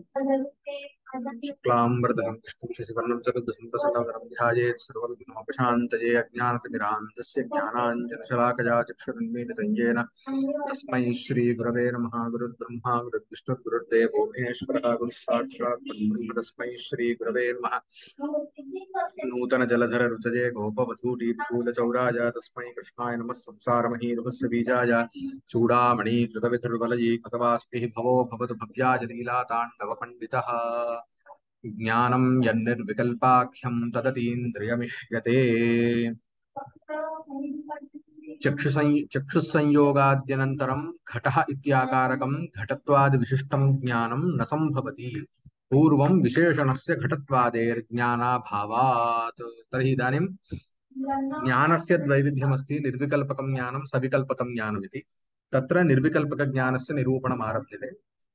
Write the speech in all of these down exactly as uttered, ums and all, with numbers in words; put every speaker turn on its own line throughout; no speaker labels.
शुक्लांबरधरं विष्णुं शशिवर्णं चतुर्भुजं प्रसन्नवदनं ध्यायेत् सर्वविघ्नोपशान्तये अज्ञानतिमिरान्धस्य ज्ञानाञ्जनशलाकया चक्षुरुन्मीलितं येन तस्मै श्रीगुरवे नमः। गुरुर्ब्रह्मा गुरुर्विष्णुर्गुरुर्देवो महेश्वरः गुरुः साक्षात् परब्रह्म तस्मै श्रीगुरवे नमः। नूतन जलधर रुचये गोपवधूटीकुलचौराय तस्मै कृष्णाय नमः। संसारमहीरुहस्य बीजाय चूडामणि कृतविधुर्वलयी कृतवास्मिः भवो भवतु भव्याय लीलाताण्डवपण्डितः। ज्ञानं यन्निर्विकल्पाख्यं तदतीन्द्रियमिष्यते। चक्षुसं चक्षुस्संयोगाद्यनन्तरं घटः इत्याकारकं घटत्वादिविशिष्टं ज्ञानं न सम्भवति। पूर्वं विशेषणस्य घटत्वादेर्ज्ञानाभावात्। तर्हि इदानीं ज्ञानस्य द्वैविध्यमस्ति, निर्विकल्पकं ज्ञानं सविकल्पकं ज्ञानम् इति। तत्र निर्विकल्पकज्ञानस्य निरूपणम् आरभ्यते।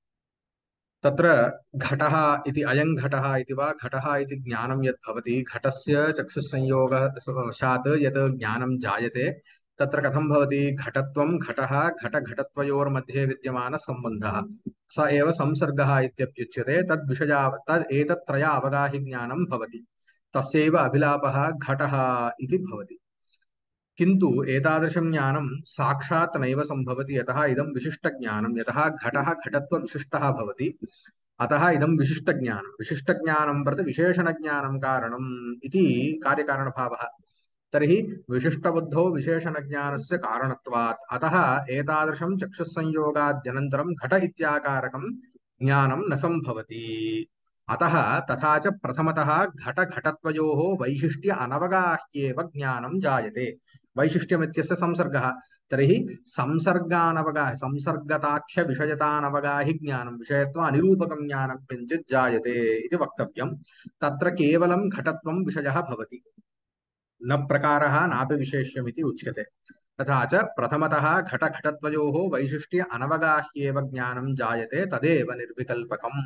तत्र घटः इति अयं घटः इति वा घटः इति ज्ञानं यत् भवति, घटस्य चक्षुस्संयोगवशात् यत् ज्ञानं जायते तत्र कथं भवति? घटत्वं घटः घटघटत्वयोर्मध्ये विद्यमानः सम्बन्धः स एव संसर्गः इत्यप्युच्यते। तद्विषया तद् एतत्त्रया अवगाहि ज्ञानं भवति, तस्यैव अभिलापः घटः इति भवति। किन्तु एतादृशं ज्ञानं साक्षात् नैव सम्भवति, यतः इदं विशिष्टज्ञानं। यतः घटः घटत्वविशिष्टः भवति, अतः इदं विशिष्टज्ञानं। विशिष्टज्ञानं प्रति विशेषणज्ञानं कारणम् इति कार्यकारणभावः। तर्हि विशिष्टबुद्धौ विशेषणज्ञानस्य कारणत्वात् अतः एतादृशं चक्षुस्संयोगाद्यनन्तरं घट इत्याकारकं ज्ञानं न सम्भवति। अतः तथा च प्रथमतः घटघटत्वयोः वैशिष्ट्य अनवगाह्येव ज्ञानं जायते। वैशिष्ट्यमित्यस्य संसर्गः। तर्हि संसर्गानवगाहि संसर्गताख्य विषयतानवगाहि ज्ञानं विषयत्व अनिरूपकं ज्ञानं किञ्चित् जायते इति वक्तव्यं। तत्र केवलं घटत्वं विषयः भवति, न प्रकारः नापि विशेष्यमिति उच्यते। तथा च प्रथमतः घटघटत्वयोः वैशिष्ट्य अनवगाह्येव ज्ञानं जायते, तदेव निर्विकल्पकम्।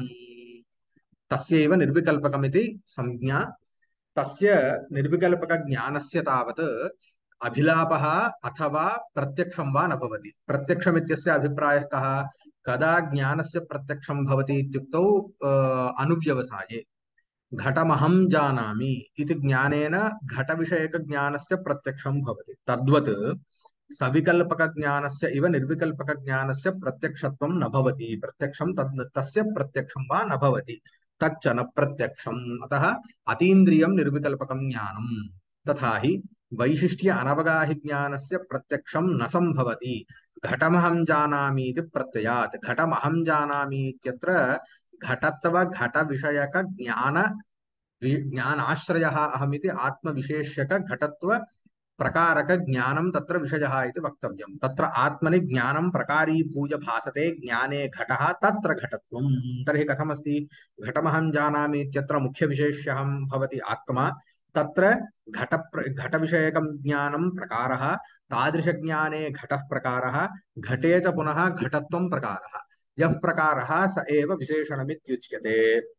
तस्यैव निर्विकल्पकमिति संज्ञा। तस्य निर्विकल्पकज्ञानस्य तावत् अभिलापः अथवा प्रत्यक्षं वा न भवति। प्रत्यक्षमित्यस्य अभिप्रायः कः? कदा ज्ञानस्य प्रत्यक्षं भवति इत्युक्तौ अनुव्यवसाये। घटमहं जानामि इति ज्ञानेन घटविषयकज्ञानस्य प्रत्यक्षं भवति। तद्वत् सविकल्पकज्ञानस्य इव निर्विकल्पकज्ञानस्य प्रत्यक्षत्वं न भवति। प्रत्यक्षं तद् तस्य प्रत्यक्षं वा न भवति, तच्च न प्रत्यक्षम्। अतः अतीन्द्रियं निर्विकल्पकं ज्ञानं। तथा हि वैशिष्ट्य अनवगाहि ज्ञानस्य प्रत्यक्षं न सम्भवति घटमहं जानामि इति प्रत्ययात्। घटमहं जानामि इत्यत्र घटत्व घटविषयक ज्ञान ज्ञानाश्रयः अहमिति आत्मविशेष्यक घटत्व प्रकारक ज्ञानं तत्र विषयः इति वक्तव्यं। तत्र आत्मनि ज्ञानं प्रकारीभूय भासते ज्ञाने घटः, तत्र घटत्वं। तर्हि कथमस्ति? घटमहं जानामि इत्यत्र मुख्यविशेष्यः भवति आत्मा, तत्र घट घटविषयकं ज्ञानं प्रकारः, तादृशज्ञाने घटः प्रकारः, घटे च पुनः घटत्वं प्रकारः। यः प्रकारः स एव विशेषणमित्युच्यते।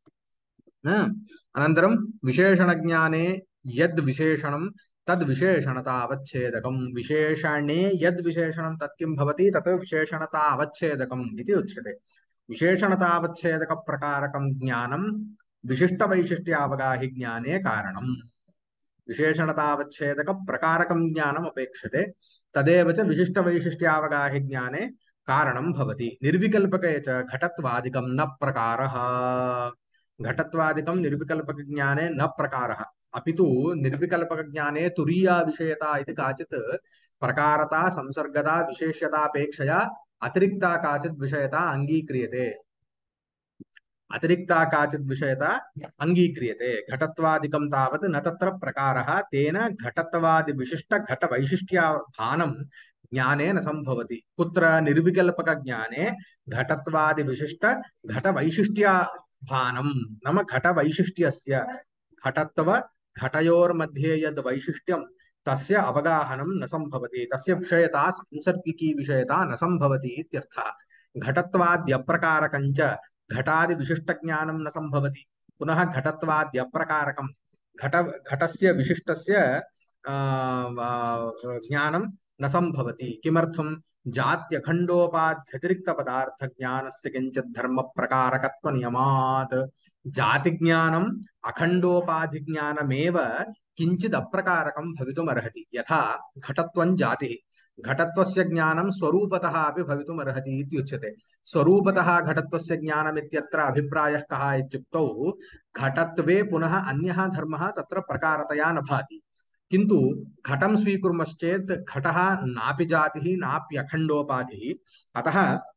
अनन्तरं विशेषणज्ञाने यद् विशेषणं तद् विशेषणतावच्छेदकं। विशेषणे यद् विशेषणं तत् किं भवति? तत् विशेषणतावच्छेदकम् इति उच्यते। विशेषणतावच्छेदकप्रकारकं ज्ञानं विशिष्टवैशिष्ट्यावगाहि ज्ञाने कारणम्। विशेषणतावच्छेदकप्रकारकं ज्ञानम् अपेक्षते, तदेव च विशिष्टवैशिष्ट्यावगाहि ज्ञाने कारणं भवति। निर्विकल्पके च घटत्वादिकं न प्रकारः। घटत्वादिकं निर्विकल्पकज्ञाने न प्रकारः, अपितु निर्विकल्पकज्ञाने तुरीया विषयता इति काचित् प्रकारता संसर्गता विशेष्यतापेक्षया अतिरिक्ता काचित् विषयता अङ्गीक्रियते। अतिरिक्ता काचित् विषयता अङ्गीक्रियते। घटत्वादिकं तावत् न तत्र प्रकारः, तेन घटत्वादिविशिष्ट घटवैशिष्ट्यभानं ज्ञाने न सम्भवति। कुत्र? निर्विकल्पकज्ञाने घटत्वादिविशिष्ट घटवैशिष्ट्यभानं नाम घटवैशिष्ट्यस्य घटत्व घटयोर्मध्ये यद् वैशिष्ट्यं तस्य अवगाहनं न सम्भवति, तस्य विषयता सांसर्गिकी विषयता न सम्भवति इत्यर्थः। घटत्वाद्यप्रकारकञ्च घटादि विशिष्टज्ञानं न सम्भवति। पुनः घटत्वाद्यप्रकारकं घट घटस्य विशिष्टस्य ज्ञानं न सम्भवति। किमर्थं? जात्यखण्डोपाध्यतिरिक्तपदार्थज्ञानस्य किञ्चित् धर्मप्रकारकत्वनियमात् जातिज्ञानम् अखण्डोपाधिज्ञानमेव किञ्चित् अप्रकारकं भवितुमर्हति। यथा घटत्वं जातिः, घटत्वस्य ज्ञानं स्वरूपतः अपि भवितुमर्हति इत्युच्यते। स्वरूपतः घटत्वस्य ज्ञानमित्यत्र अभिप्रायः कः इत्युक्तौ घटत्वे पुनः अन्यः धर्मः तत्र प्रकारतया न भाति। किन्तु घटं स्वीकुर्मश्चेत् घटः नापि जातिः नाप्यखण्डोपाधिः, अतः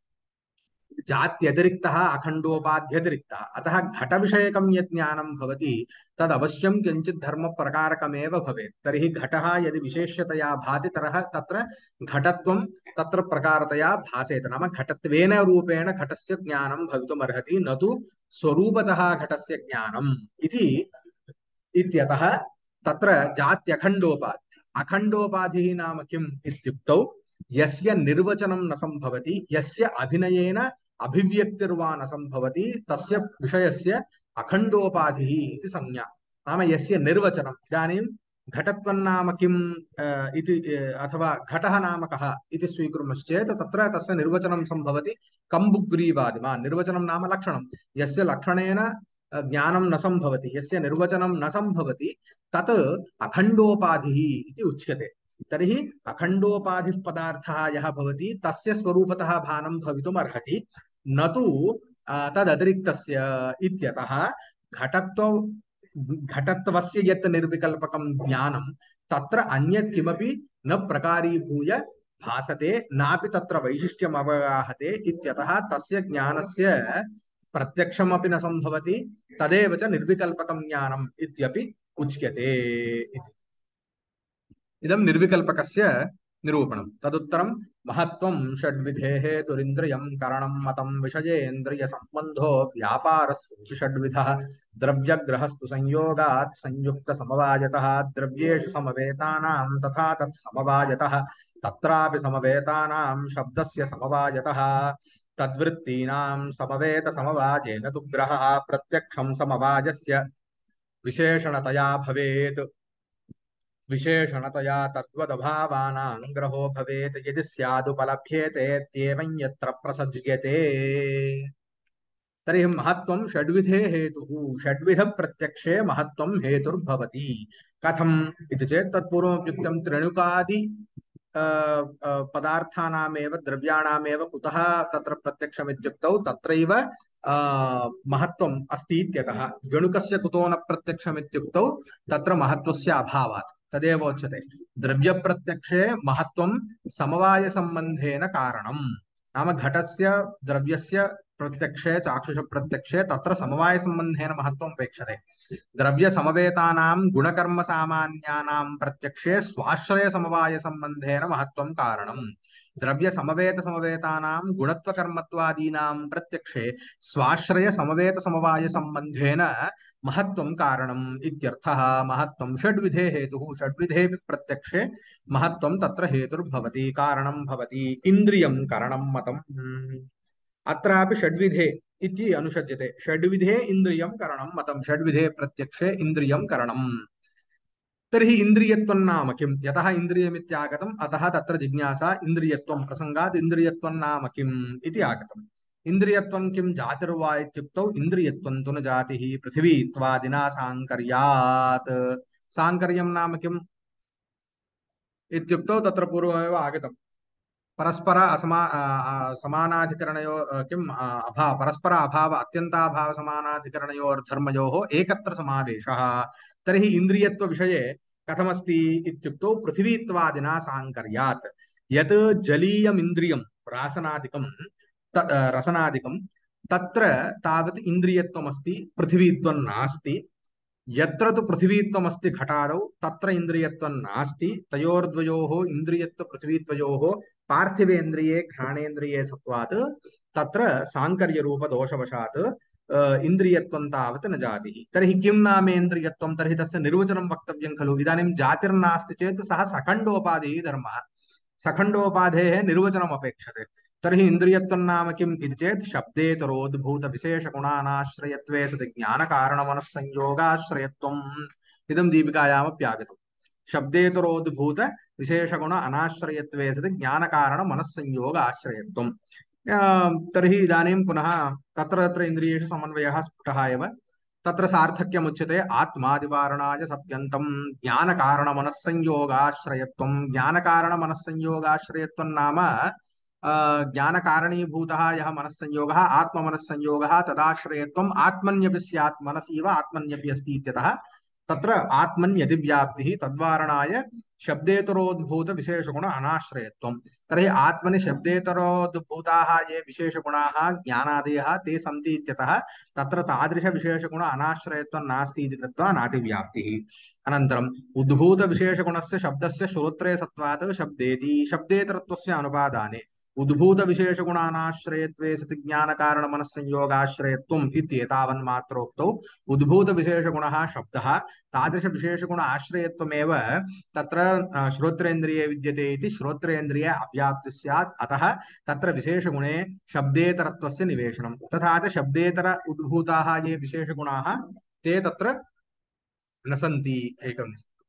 जात्यतिरिक्तः अखण्डोपाध्यतिरिक्तः, अतः घटविषयकं यत् ज्ञानं भवति तदवश्यं किञ्चित् धर्मप्रकारकमेव भवेत्। तर्हि घटः यदि विशेष्यतया भाति तरः तत्र घटत्वं तत्र प्रकारतया भासेत, नाम घटत्वेन रूपेण घटस्य ज्ञानं भवितुमर्हति, न तु स्वरूपतः घटस्य ज्ञानम् इति। इत्यतः तत्र जात्यखण्डोपाधि अखण्डोपाधिः नाम किम् इत्युक्तौ यस्य निर्वचनं न सम्भवति, यस्य अभिनयेन अभिव्यक्तिर्वा न सम्भवति, तस्य विषयस्य अखण्डोपाधिः इति संज्ञा। नाम यस्य निर्वचनम्, इदानीं घटत्वं नाम किम् इति अथवा घटः नाम कः इति स्वीकुर्मश्चेत् तत्र तस्य निर्वचनं सम्भवति कम्बुग्रीवादिमा। निर्वचनं नाम लक्षणं, यस्य लक्षणेन ज्ञानं न सम्भवति, यस्य निर्वचनं न सम्भवति तत् अखण्डोपाधिः इति उच्यते। तर्हि अखण्डोपाधिः पदार्थः यः भवति तस्य स्वरूपतः भानं भवितुमर्हति, न तु तदतिरिक्तस्य। इत्यतः घटत्व घटत्वस्य यत् निर्विकल्पकं ज्ञानं तत्र अन्यत् किमपि न प्रकारीभूय भासते, नापि तत्र वैशिष्ट्यम् अवगाहते। इत्यतः तस्य ज्ञानस्य प्रत्यक्षमपि न सम्भवति, तदेव च निर्विकल्पकं ज्ञानम् इत्यपि उच्यते इति। इदं निर्विकल्पकस्य निरूपणं। तदुत्तरं महत्त्वं षड्विधेः तुरिन्द्रियं करणं मतं विषयेन्द्रियसम्बन्धो व्यापारस्सु षड्विधः द्रव्यग्रहस्तु संयोगात् संयुक्तसमवायतः द्रव्येषु समवेतानां तथा तत्समवायतः तत्रापि समवेतानां शब्दस्य समवायतः तद्वृत्तीनां समवेतसमवायेन तु ग्रहः प्रत्यक्षं समवायस्य विशेषणतया भवेत्। विशेषणतया तद्वदभावानां ग्रहो भवेत् यदि स्यादुपलभ्येतेत्येवं यत्र प्रसज्यते। तर्हि महत्त्वं षड्विधे हेतुः, षड्विधप्रत्यक्षे महत्त्वं हेतुर्भवति। कथम् इति चेत् तत्पूर्वमुक्तं त्रिणुकादि पदार्थानामेव द्रव्याणामेव कुतः तत्र प्रत्यक्षमित्युक्तौ तत्रैव महत्त्वम् अस्ति इत्यतः। गणुकस्य कुतो न प्रत्यक्षमित्युक्तौ तत्र महत्त्वस्य अभावात्, तदेव उच्यते। द्रव्यप्रत्यक्षे महत्त्वं समवायसम्बन्धेन कारणं, नाम घटस्य द्रव्यस्य प्रत्यक्षे चाक्षुषप्रत्यक्षे तत्र समवायसम्बन्धेन महत्त्वम् अपेक्षते। द्रव्यसमवेतानां गुणकर्मसामान्यानां प्रत्यक्षे स्वाश्रयसमवायसम्बन्धेन महत्त्वं कारणम्। द्रव्यसमवेतसमवेतानां गुणत्वकर्मत्वादीनां प्रत्यक्षे स्वाश्रयसमवेतसमवायसम्बन्धेन महत्त्वं कारणम् इत्यर्थः। महत्त्वं षड्विधे हेतुः, षड्विधेऽपि प्रत्यक्षे महत्त्वं तत्र हेतुर्भवति, कारणं भवति। इन्द्रियं करणं मतम्, अत्रापि षड्विधे इति अनुषज्यते। षड्विधे इन्द्रियं करणं मतं, षड्विधे प्रत्यक्षे इन्द्रियं करणम्। तर्हि इन्द्रियत्वं नाम किम्? यतः इन्द्रियमित्यागतम् अतः तत्र जिज्ञासा। इन्द्रियत्वं प्रसङ्गात् इन्द्रियत्वं नाम किम् इति आगतम्। इन्द्रियत्वं किं जातिर्वा इत्युक्तौ इन्द्रियत्वं तु न जातिः पृथिवीत्वादिना साङ्कर्यात्। साङ्कर्यं नाम किम् इत्युक्तौ तत्र पूर्वमेव आगतम्। परस्पर असमा समानाधिकरणयो किम् अभाव परस्पर अभाव अत्यन्ताभाव समानाधिकरणयोर्धर्मयोः एकत्र समावेशः। तर्हि इन्द्रियत्व विषये कथमस्ति इत्युक्तौ पृथिवीत्वादिना साङ्कर्यात्। यत् जलीयम् इन्द्रियं रासनादिकं रसनादिकं तत्र तावत् इन्द्रियत्वमस्ति, पृथिवीत्वं नास्ति। यत्र तु पृथिवीत्वमस्ति घटादौ तत्र इन्द्रियत्वं नास्ति। तयोर्द्वयोः इन्द्रियत्व पृथिवीत्वयोः पार्थिवेन्द्रिये घ्राणेन्द्रिये सत्त्वात् तत्र साङ्कर्यरूपदोषवशात् इन्द्रियत्वं तावत् न जातिः। तर्हि किं नामेन्द्रियत्वं? तर्हि तस्य निर्वचनं वक्तव्यं खलु। इदानीं जातिर्नास्ति चेत् सः सखण्डोपाधिः धर्मः, सखण्डोपाधेः निर्वचनम् अपेक्षते। तर्हि इन्द्रियत्वं नाम किम् इति चेत् शब्देतरोद्भूतविशेषगुणानाश्रयत्वे सति ज्ञानकारणमनस्संयोगाश्रयत्वम्। इदं दीपिकायामप्यागतम्। शब्देतरोद्भूत विशेषगुण अनाश्रयत्वे सति ज्ञानकारणमनस्संयोग आश्रयत्वम्। तर्हि इदानीं पुनः तत्र तत्र इन्द्रियेषु समन्वयः स्फुटः एव। तत्र सार्थक्यमुच्यते आत्मादिवारणाय सत्यन्तं ज्ञानकारणमनस्संयोगाश्रयत्वं। ज्ञानकारणमनस्संयोगाश्रयत्वं नाम ज्ञानकारणीभूतः यः मनस्संयोगः आत्ममनस्संयोगः तदाश्रयत्वम् आत्मन्यपि स्यात् मनसीव आत्मन्यपि अस्ति इत्यतः तत्र आत्मन्यतिव्याप्तिः तद्वारणाय शब्देतरोद्भूत विशेषगुण अनाश्रयत्वम्। तर्हि आत्मनि शब्देतरोद्भूताः ये विशेषगुणाः ज्ञानादयः ते सन्ति इत्यतः तत्र तादृशविशेषगुण अनाश्रयत्वं नास्ति इति कृत्वा नातिव्याप्तिः। अनन्तरम् उद्भूतविशेषगुणस्य शब्दस्य श्रोत्रे सत्त्वात् शब्देति शब्देतरत्वस्य अनुपादाने उद्भूत विशेषगुणानाश्रयत्वे सति ज्ञानकारणमनस्संयोगाश्रयत्वम् इत्येतावन्मात्रोक्तौ उद्भूत विशेषगुणः शब्दः तादृश विशेषगुण आश्रयत्वमेव तत्र श्रोत्रेन्द्रिये विद्यते इति श्रोत्रेन्द्रिय अव्याप्ति स्यात्। अतः तत्र विशेषगुणे शब्देतरत्वस्य निवेशनं। तथा च शब्देतर उद्भूताः ये विशेषगुणाः ते तत्र न सन्ति। एकं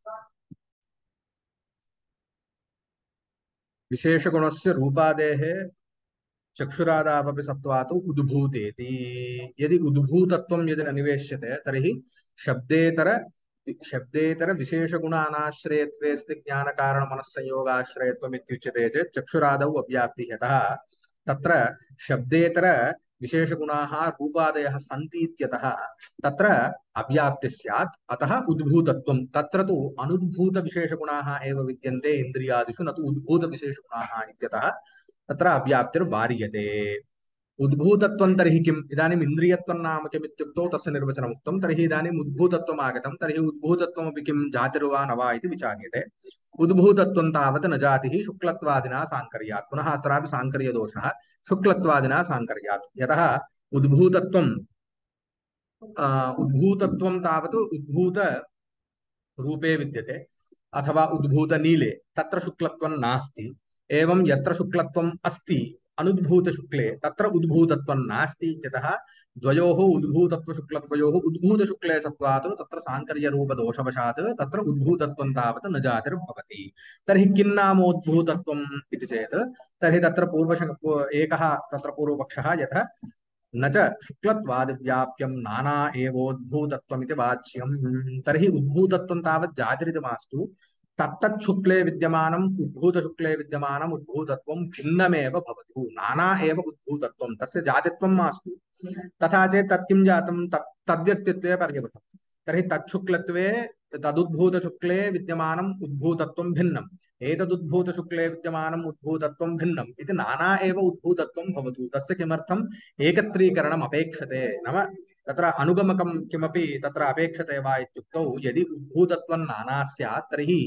विशेषगुणस्य रूपादेः चक्षुरादावपि सत्त्वात् उद्भूतेति। यदि उद्भूतत्वं यदि न निवेश्यते तर्हि शब्देतर शब्देतर विशेषगुणानाश्रयत्वे स्थित ज्ञानकारणमनस्संयोगाश्रयत्वम् इत्युच्यते चेत् चक्षुरादौ अव्याप्तिः। यतः तत्र शब्देतर विशेषगुणाः रूपादयः सन्ति इत्यतः तत्र अव्याप्ति स्यात्। अतः उद्भूतत्वं तत्र तु अनुद्भूतविशेषगुणाः एव विद्यन्ते इन्द्रियादिषु न तु उद्भूतविशेषगुणाः इत्यतः तत्र अव्याप्तिर्वार्यते। उद्भूतत्वं तर्हि किम्? इदानीम् इन्द्रियत्वं नाम किम् इत्युक्तौ तस्य निर्वचनमुक्तं। तर्हि इदानीम् उद्भूतत्वम् आगतं। तर्हि उद्भूतत्वमपि किं जातिर्वा न वा इति विचार्यते। उद्भूतत्वं तावत् न जातिः शुक्लत्वादिना साङ्कर्यात्। पुनः अत्रापि साङ्कर्यदोषः शुक्लत्वादिना साङ्कर्यात्। यतः उद्भूतत्वं उद्भूतत्वं तावत् उद्भूत रूपे विद्यते अथवा उद्भूत नीले तत्र शुक्लत्वं नास्ति। एवं यत्र शुक्लत्वम् अस्ति अनुद्भूत शुक्ले तत्र उद्भूतत्वं नास्ति इत्यतः द्वयोः उद्भूतत्व शुक्लत्वयोः उद्भूत शुक्ले सत्त्वात् तत्र साङ्कर्यरूपदोषवशात् तत्र उद्भूतत्वं तावत् न जातिर्भवति। तर्हि किं नाम उद्भूतत्वम् इति चेत् तर्हि तत्र पूर्वश एकः तत्र पूर्वपक्षः यथा न च शुक्लत्वादिव्याप्यं नाना एवोद्भूतत्वमिति वाच्यं। तर्हि उद्भूतत्वं तावत् जातिरिति मास्तु। तत्तत् शुक्ले विद्यमानम् उद्भूत शुक्ले विद्यमानम् उद्भूतत्वं भिन्नमेव भवतु। नाना एव उद्भूतत्वं तस्य जातित्वं मास्तु। तथा चेत् तत् किं जातं तत् तद्व्यक्तित्वे पर्यवसति। तर्हि तच्छुक्लत्वे तदुद्भूतशुक्ले विद्यमानम् उद्भूतत्वं भिन्नम् एतदुद्भूतशुक्ले विद्यमानम् उद्भूतत्वं भिन्नम् इति नाना एव उद्भूतत्वं भवतु। तस्य किमर्थम् एकत्रीकरणम् अपेक्षते। नाम तत्र अनुगमकं किमपि तत्र अपेक्षते वा इत्युक्तौ यदि उद्भूतत्वं नाना स्यात् तर्हि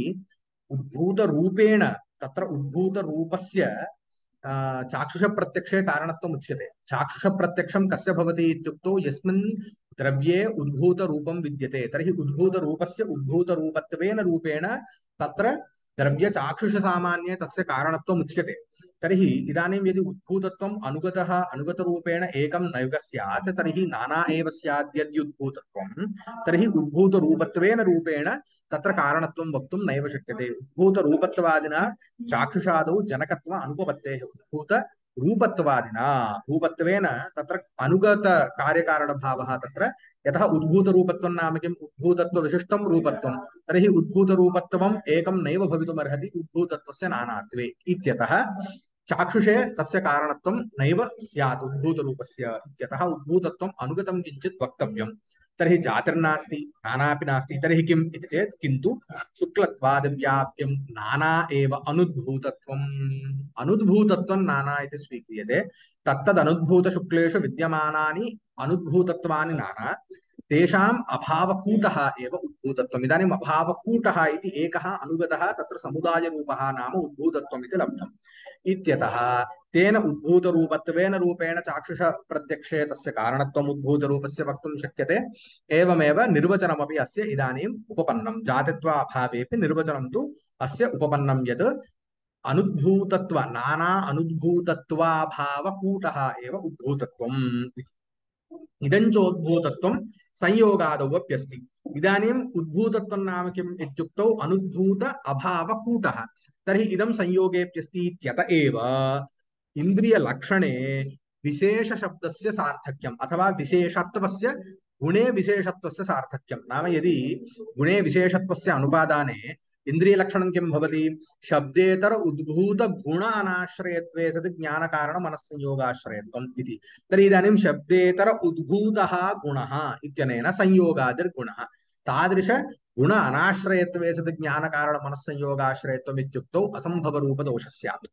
उद्भूतरूपेण तत्र उद्भूतरूपस्य चाक्षुषप्रत्यक्षे कारणत्वम् उच्यते। चाक्षुषप्रत्यक्षं कस्य भवति इत्युक्तौ यस्मिन् द्रव्ये उद्भूतरूपं विद्यते तर्हि उद्भूतरूपस्य उद्भूतरूपत्वेन रूपेण तत्र द्रव्य चाक्षुष सामान्ये तस्य कारणत्वम् उच्यते। तर्हि इदानीं यदि उद्भूतत्वम् अनुगतः अनुगतरूपेण एकं नैव स्यात् तर्हि नाना एव स्यात् यद्युद्भूतत्वं तर्हि उद्भूतरूपत्वेन रूपेण तत्र कारणत्वं वक्तुं नैव शक्यते। उद्भूतरूपत्वादिना चाक्षुषादौ जनकत्व अनुपपत्तेः उद्भूत रूपत्वादिना रूपत्वेन तत्र अनुगत कार्यकारणभावः तत्र यतः उद्भूतरूपत्वं नाम किम्? उद्भूतत्वविशिष्टं रूपत्वं। तर्हि उद्भूतरूपत्वम् एकं नैव भवितुमर्हति उद्भूतत्वस्य नानात्वे इत्यतः चाक्षुषे तस्य कारणत्वं नैव स्यात् उद्भूतरूपस्य इत्यतः उद्भूतत्वम् अनुगतं किञ्चित् वक्तव्यम्। तर्हि जातिर्नास्ति नानापि नास्ति तर्हि किम् इति चेत् किन्तु शुक्लत्वादिव्याप्यं नाना एव अनुद्भूतत्वम्। अनुद्भूतत्वं नाना इति स्वीक्रियते। तत्तदनुद्भूतशुक्लेषु विद्यमानानि अनुद्भूतत्वानि नाना तेषाम् अभावकूटः एव उद्भूतत्वम्। इदानीम् अभावकूटः इति एकः अनुगतः तत्र समुदायरूपः नाम उद्भूतत्वम् इति लब्धम् इत्यतः तेन उद्भूतरूपत्वेन रूपेण चाक्षुषप्रत्यक्षे तस्य कारणत्वम् उद्भूतरूपस्य वक्तुं शक्यते। एवमेव निर्वचनमपि अस्य इदानीम् उपपन्नं। जातित्वाभावेपि निर्वचनं तु अस्य उपपन्नं यत् अनुद्भूतत्व नाना अनुद्भूतत्वाभावकूटः एव उद्भूतत्वम्। इदं चोद्भूतत्वं संयोगादौ अप्यस्ति। इदानीम् उद्भूतत्वं नाम किम् इत्युक्तौ अनुद्भूत अभावकूटः। तर्हि इदं संयोगेऽप्यस्ति इत्यत एव इन्द्रियलक्षणे विशेषशब्दस्य सार्थक्यम् अथवा विशेषत्वस्य गुणे विशेषत्वस्य सार्थक्यं नाम यदि गुणे विशेषत्वस्य अनुपादाने इन्द्रियलक्षणं किं भवति शब्देतर उद्भूत गुण अनाश्रयत्वे सति ज्ञानकारण मनस्संयोगाश्रयत्वम् इति। तर्हि इदानीं शब्देतर उद्भूतः गुणः इत्यनेन संयोगादिर्गुणः तादृश गुण अनाश्रयत्वे सति ज्ञानकारण मनस्संयोगाश्रयत्वम् इत्युक्तौ असम्भवरूपदोषः स्यात्।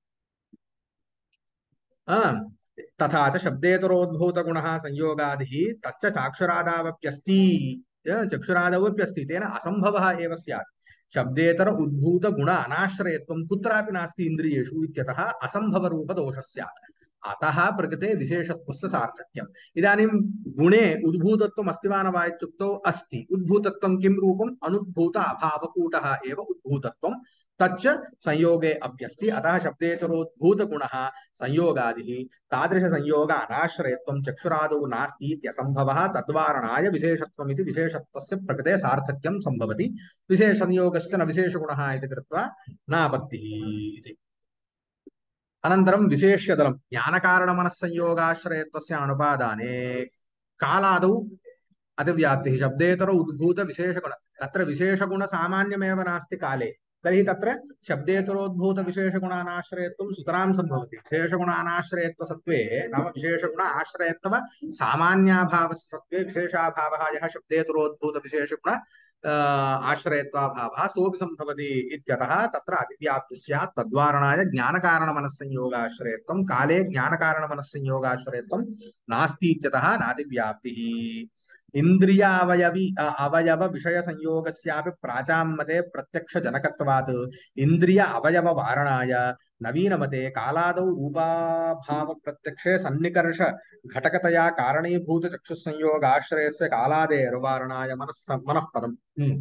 तथा च शब्देतरोद्भूतगुणः संयोगादिः तच्च चाक्षुरादावप्यस्ति चक्षुरादवप्यस्ति तेन असम्भवः एव स्यात्। शब्देतर उद्भूत गुण अनाश्रयत्वं कुत्रापि नास्ति इन्द्रियेषु इत्यतः असम्भवरूपदोषः स्यात्। अतः प्रकृते विशेषत्वस्य सार्थक्यम्। इदानीं गुणे उद्भूतत्वम् अस्ति वा न वा इत्युक्तौ अस्ति। उद्भूतत्वं किं रूपम् अनुद्भूत अभावकूटः एव उद्भूतत्वं तच्च संयोगे अप्यस्ति। अतः शब्देतरोद्भूतगुणः संयोगादिः तादृशसंयोग अनाश्रयत्वं चक्षुरादौ नास्ति इत्यसम्भवः तद्वारणाय विशेषत्वमिति विशेषत्वस्य प्रकृते सार्थक्यं सम्भवति। विशेषसंयोगश्च न विशेषगुणः इति कृत्वा नापत्तिः इति। अनन्तरं विशेष्यदलं ज्ञानकारणमनस्संयोगाश्रयत्वस्य अनुपादाने कालादौ अतिव्याप्तिः शब्देतर उद्भूत विशेषगुण तत्र विशेषगुण सामान्यमेव नास्ति काले। तर्हि तत्र शब्देतरोद्भूत विशेषगुणानाश्रयत्वं सुतरां सम्भवति। विशेषगुणानाश्रयत्वसत्त्वे नाम विशेषगुण आश्रयत्व सामान्याभावसत्त्वे विशेषाभावः यः शब्देतरोद्भूत विशेषगुण आश्रयत्वाभावः सोऽपि सम्भवति इत्यतः तत्र अतिव्याप्तिः स्यात्। तद्वारणाय ज्ञानकारणमनस्संयोगाश्रयत्वं काले ज्ञानकारणमनस्संयोगाश्रयत्वं नास्ति इत्यतः नातिव्याप्तिः। इंद्रिय अवयवी अवयव विषय संयोगस्यापि प्राचाम्मते प्रत्यक्ष जनकत्वात् इंद्रिय अवयव वारणाय नवीनमते कालादौ रूपाभाव प्रत्यक्षे सन्निकर्ष घटकतया कारणीभूत चक्षुसंयोगाश्रयस्य कालादेर्वारणाय मनः मनःपदम्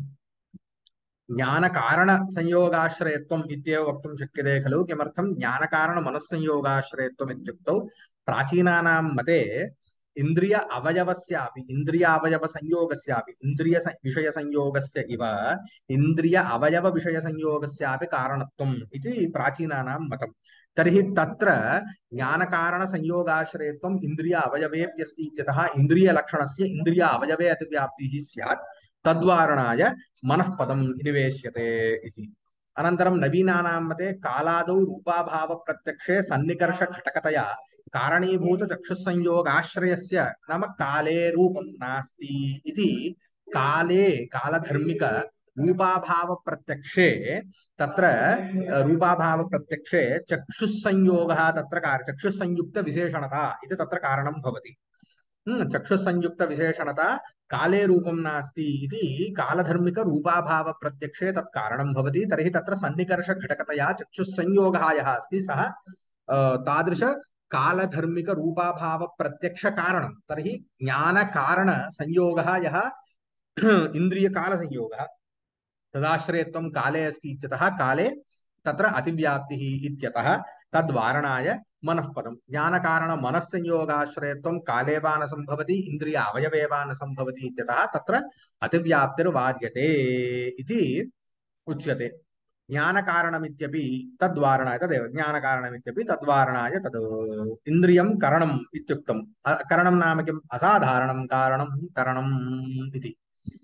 ज्ञान कारण संयोगाश्रयत्वम् इत्येव वक्तुं शक्यते खलु। किमर्थं ज्ञान कारण मनस्संयोगाश्रयत्वम् इत्युक्तौ प्राचीनानां मते इंद्रिय अवयवस्यापि इंद्रिय अवयव संयोगस्यापि इंद्रिय विषय संयोगस्य इव इंद्रिय अवयव विषय संयोगस्यापि कारणत्वम् इति प्राचीनानां मतं। तर्हि तत्र ज्ञान कारण संयोगाश्रयत्वम् इंद्रिय अवयवेऽप्यस्ति इत्यतः इंद्रिय लक्षणस्य इंद्रिय अवयवे अतिव्याप्तिः स्यात्। तद्वारणाय मनःपदम् निवेश्यते इति। अनन्तरं नवीनानां मते कालादौ रूपाभाव प्रत्यक्षे सन्निकर्ष घटकतया कारणीभूत चक्षुसंयोगाश्रयस्य नाम काले रूपं नास्ति इति काले कालधर्मिक रूपाभाव प्रत्यक्षे तत्र रूपाभाव प्रत्यक्षे चक्षुसंयोगः तत्र कार्य चक्षुसंयुक्त विशेषणता इति तत्र कारणं भवति। चक्षुसंयुक्त विशेषणता काले रूपं नास्ति इति कालधर्मिक रूपाभाव प्रत्यक्षे तत् कारणं भवति। तर्हि तत्र सन्निकर्ष घटकतया चक्षुसंयोगः यः अस्ति सः तादृश कालधर्मिक रूपाभाव प्रत्यक्ष कारणं। तर्हि ज्ञान कारण संयोगः यः इंद्रिय काल संयोगः तदाश्रयत्वं काले अस्ति इत्यतः काले तत्र अतिव्याप्तिः इत्यतः तद्वारणाय मनःपदम् ज्ञानकारण मनस्संयोगाश्रयत्वं काले वा न सम्भवति इंद्रिय अवयवे वा न सम्भवति इत्यतः तत्र अतिव्याप्तिर्वार्यते इति उच्यते। ज्ञानकारणमित्यपि तद्वारणाय तदेव ज्ञानकारणमित्यपि तद्वारणाय तद् इन्द्रियं करणम् इत्युक्तम्। करणं नाम किम् असाधारणं कारणं करणम् इति।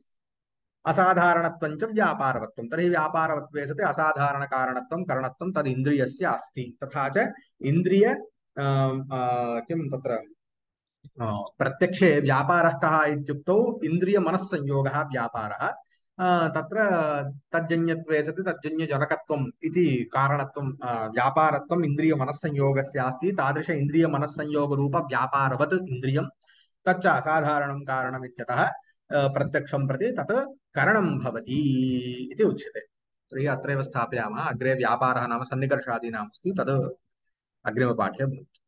असाधारणत्वं च व्यापारवत्वं तर्हि व्यापारवत्वे सति असाधारणकारणत्वं करणत्वं तद् इन्द्रियस्य अस्ति। तथा च इन्द्रिय किं तत्र प्रत्यक्षे व्यापारः कः इत्युक्तौ इन्द्रियमनस्संयोगः व्यापारः। तत्र तज्जन्यत्वे सति तज्जन्यजनकत्वम् इति कारणत्वं व्यापारत्वम् इन्द्रियमनस्संयोगस्य अस्ति। तादृश इन्द्रियमनस्संयोगरूप व्यापारवत् इन्द्रियं तच्च असाधारणं कारणम् इत्यतः प्रत्यक्षं प्रति तत् करणं भवति इति उच्यते। तर्हि अत्रैव स्थापयामः। अग्रे व्यापारः नाम सन्निकर्षादीनाम् अस्ति तद् अग्रिमपाठे भवति।